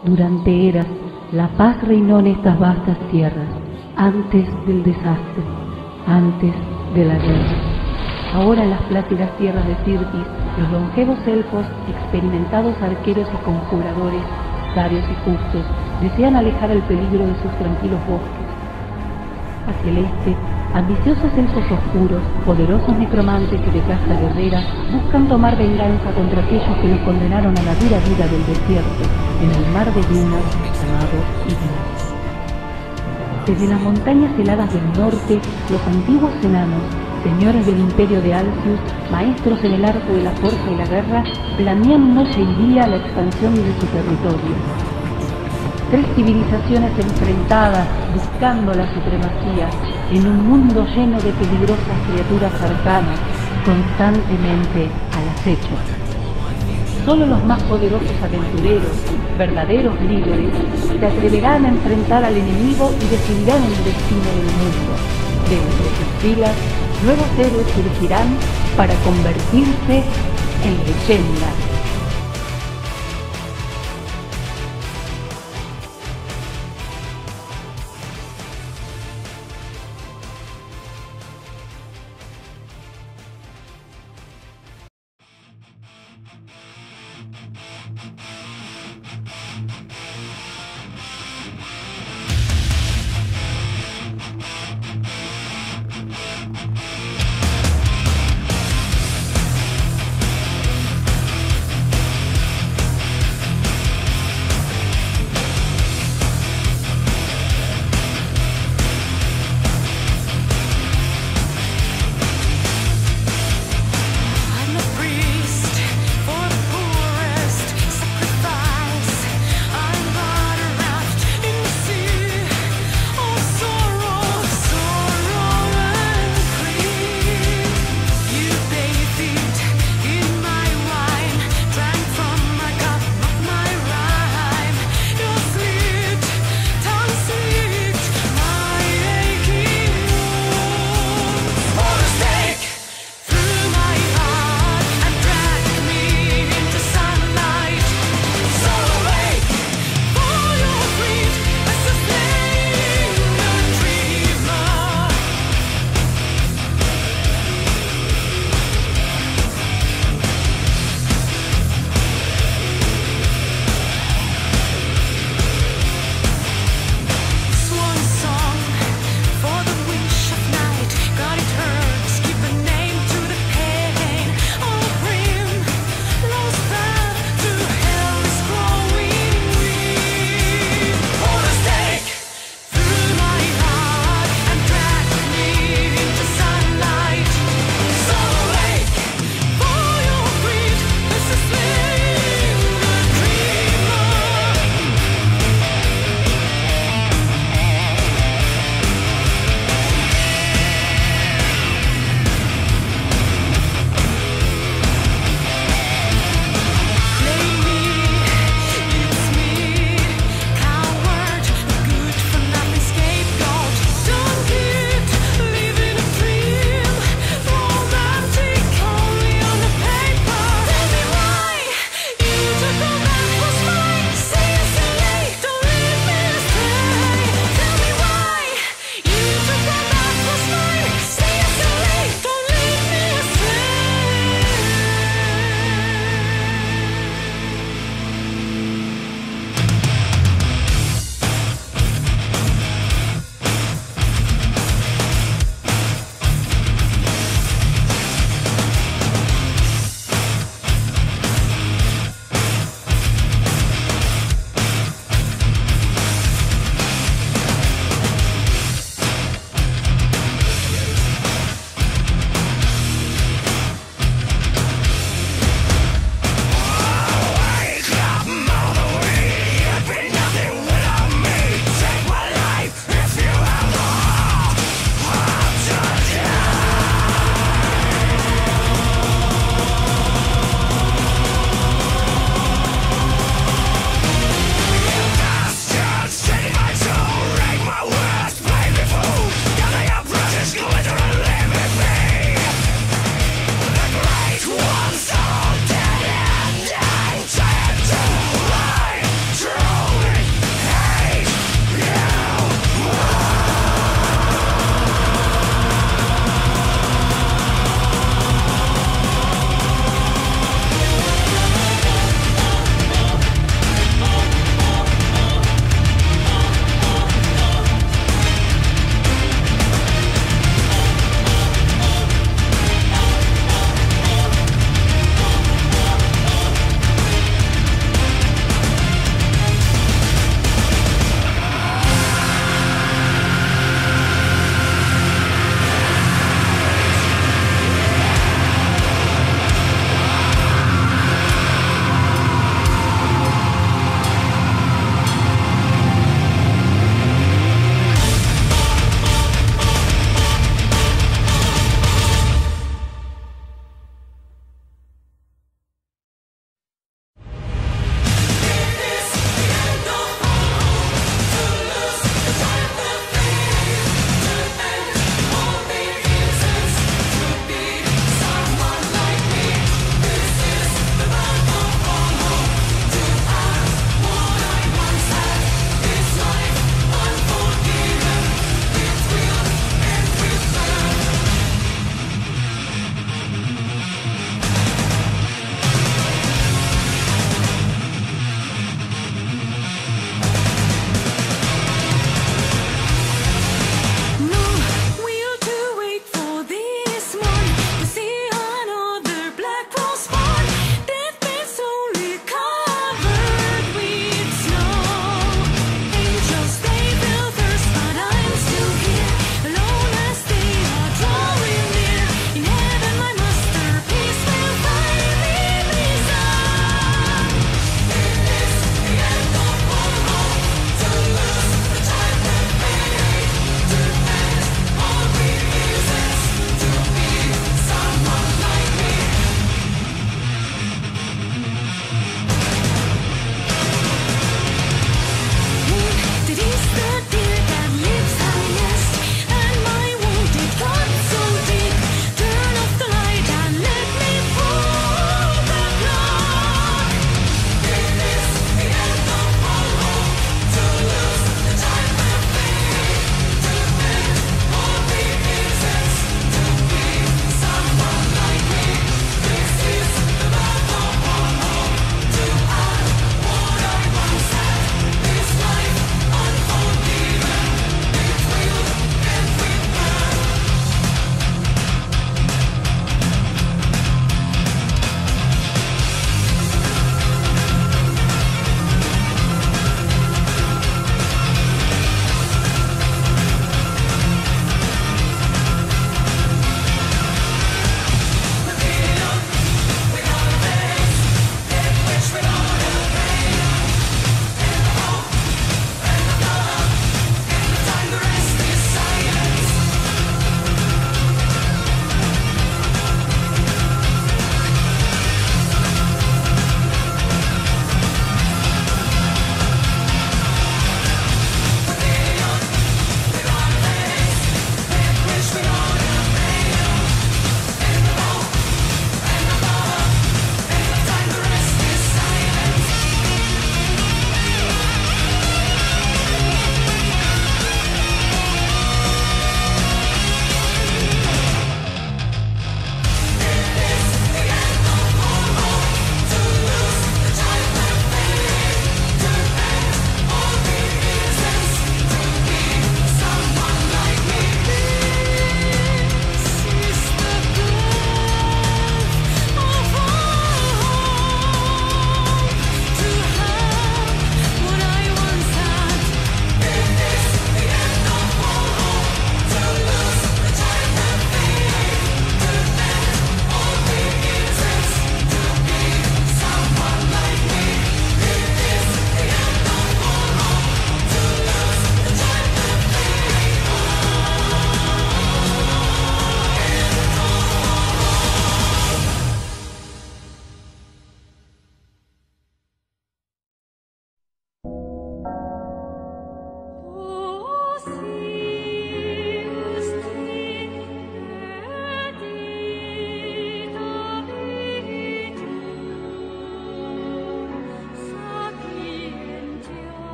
Durante eras, la paz reinó en estas vastas tierras, antes del desastre, antes de la guerra. Ahora en las plácidas tierras de Sirtis, los longevos elfos, experimentados arqueros y conjuradores, sabios y justos, desean alejar el peligro de sus tranquilos bosques. Hacia el este, ambiciosos elfos oscuros, poderosos necromantes y de casta guerrera, buscan tomar venganza contra aquellos que los condenaron a la dura vida del desierto, en el mar de dunas llamado Ignis. Desde las montañas heladas del norte, los antiguos enanos, señores del imperio de Alcius, maestros en el arte de la fuerza y la guerra, planean noche y día la expansión de su territorio. Tres civilizaciones enfrentadas, buscando la supremacía, en un mundo lleno de peligrosas criaturas arcanas, constantemente al acecho. Solo los más poderosos aventureros, verdaderos líderes, se atreverán a enfrentar al enemigo y decidirán el destino del mundo. De entre sus filas, nuevos héroes surgirán para convertirse en leyendas.